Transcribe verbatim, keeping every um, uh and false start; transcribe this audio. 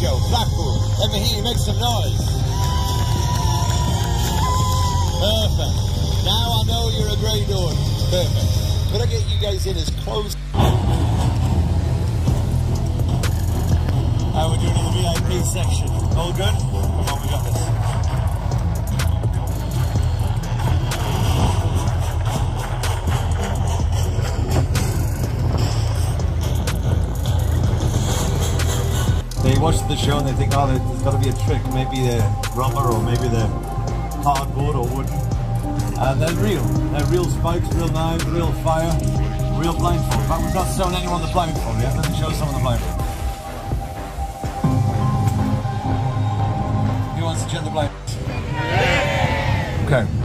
show, Blackpool. Let me hear you make some noise. Perfect. Now I know you're a great audience. Perfect. Could I get you guys in as close? How are we doing in the V I P section? All good? Come on, we got this. They watch the show and they think, oh, there's got to be a trick. Maybe they're rubber or maybe they're cardboard or wood. And they're real. They're real spikes, real knives, real fire, real blindfold. In fact, we've not shown anyone the blindfold yet. Let me show someone the blindfold. Who wants to check the blindfold? Okay.